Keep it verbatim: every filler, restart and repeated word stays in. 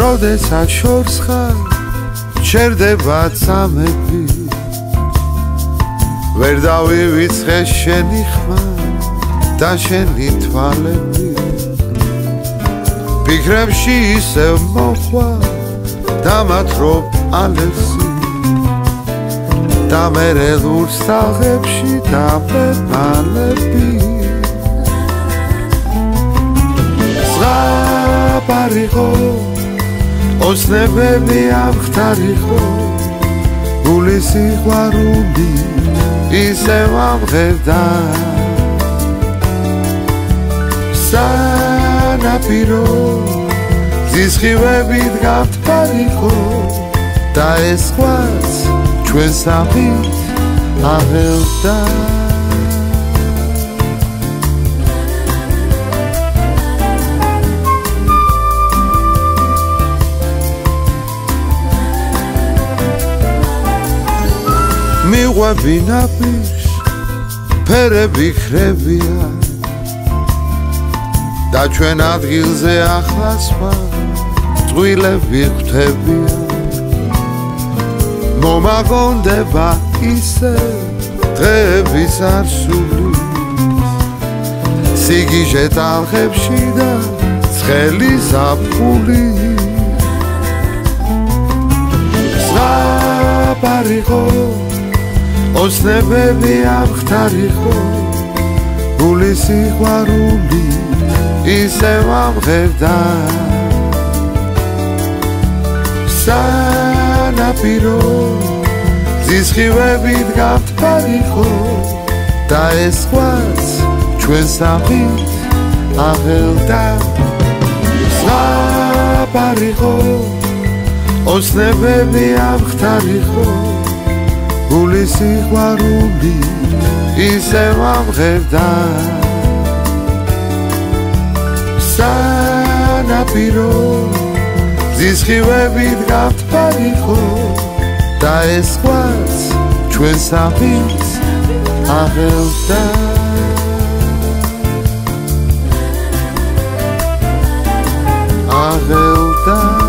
როდესაც შორს ხარ ჩერდება წამები ვერ დავივიწყე შენი ხმა და შენი თვალები ფიქრებში ისევ მოხვა დამათრობ ალესი და მერე ლურს თაღებში დამემალები ზღაპარიღო ოცნებები ამხდარიღო გული სიყვარული ისევ ამღერდა სანაპირო ზისხივებით გავთვალიყო და ეს ყვაც ჩვენ სამით აღელდა მიყვები ნაპირს ფერები ხრებია და ჩვენ ადგილზე ახლასმა წვილები ხვდებიან მომაგონდება ისე დღეების არსული სიგიჟე ტალღებში და ცხელი ზაფხული ზღაპარიღო ოცნებები ამხდარიყო გული სიყვარული ისევ ამღერდა სანაპირო ზისხივებით გავთვალიყო და ეს ყვაც ჩვენ სამით აღელდა ზღაპარიყო ოცნებები ამხდარიყო გული სიყვარული ისევ ამღერდა სანაპირო ზისხივებით გავთვალიყო და ეს ყვაც ჩვენ სამით აღელდა აღელდა